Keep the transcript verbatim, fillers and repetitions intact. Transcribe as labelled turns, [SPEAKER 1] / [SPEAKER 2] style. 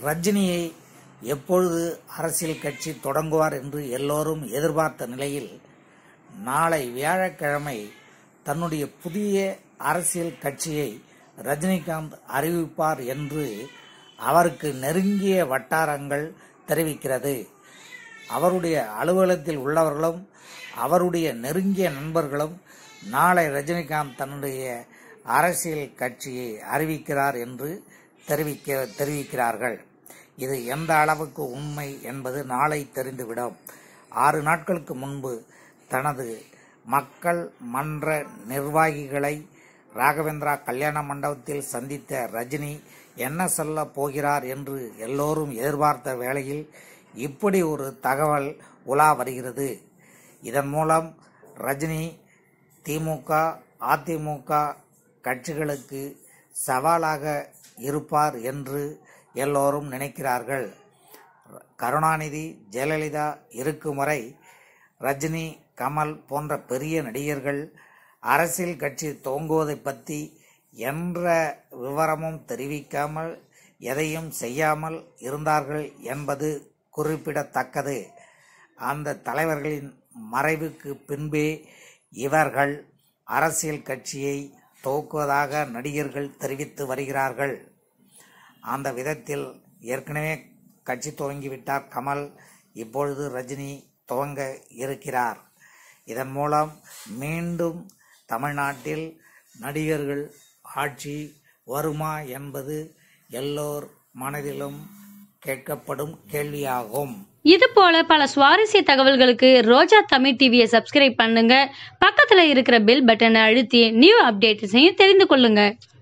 [SPEAKER 1] ரஜினியை எப்பொழுது அரசியல் கட்சி தொடங்குவார் என்று எல்லோரும் எதிர்பார்த்த நிலையில் நாளை வியாழக்கிழமை தன்னுடைய புதிய அரசியல் கட்சியை ரஜினிகாந்த் அறிவிப்பார் என்று அவருக்கு நெருங்கிய வட்டாரங்கள் தெரிவிக்கிறது. அவருடைய அலுவலகத்தில் உள்ளவர்களும் அவருடைய நெருங்கிய நண்பர்களும் நாளை ரஜினிகாந்த் தன்னுடைய அரசியல் கட்சியை அறிவிக்கிறார் என்று தெரிவிக்க தெரிவிக்கிறார்கள். இது எந்த அளவுக்கு உண்மை என்பது நாளை தெரிந்துவிடும். ஆறு நாட்களுக்கு முன்பு தனது மக்கள் மன்ற நிர்வாகிகளை ராகவேந்திரா கல்யாண மண்டபத்தில் சந்தித்த ரஜினி என்ன சொல்ல போகிறார் என்று எல்லோரும் எதிர்பார்த்த வேளையில் இப்படி ஒரு தகவல் உலா வருகிறது. இதன் மூலம் ரஜினி திமுக அதிமுக கட்சிகளுக்கு சவாலாக இருப்பார் என்று எல்லோரும் நினைக்கிறார்கள். கருணாநிதி ஜெயலலிதா இருக்கும் வரை ரஜினி கமல் போன்ற பெரிய நடிகர்கள் அரசியல் கட்சி துவங்குவதை பற்றி என்ற விவரமும் தெரிவிக்காமல் எதையும் செய்யாமல் இருந்தார்கள் என்பது குறிப்பிடத்தக்கது. அந்த தலைவர்களின் மறைவுக்கு பின்பே இவர்கள் அரசியல் கட்சியை துவக்குவதாக நடிகர்கள் தெரிவித்து வருகிறார்கள். அந்த விதத்தில் ஏற்கனவே கட்சி துவங்கிவிட்டார் கமல், இப்பொழுது ரஜினி துவங்க இருக்கிறார். இதன் மூலம் மீண்டும் தமிழ்நாட்டில் நடிகர்கள் ஆட்சி வருமா என்பது எல்லோர் மனதிலும் கேட்கப்படும் கேள்வியாகும்.
[SPEAKER 2] இது போல பல சுவாரஸ்ய தகவல்களுக்கு ரோஜா தமிழ் டிவியை சப்ஸ்கிரைப் பண்ணுங்க. பக்கத்துல இருக்கிற பெல் பட்டனை அழுத்தி நியூ அப்டேட்ஸையும் தெரிந்து கொள்ளுங்க.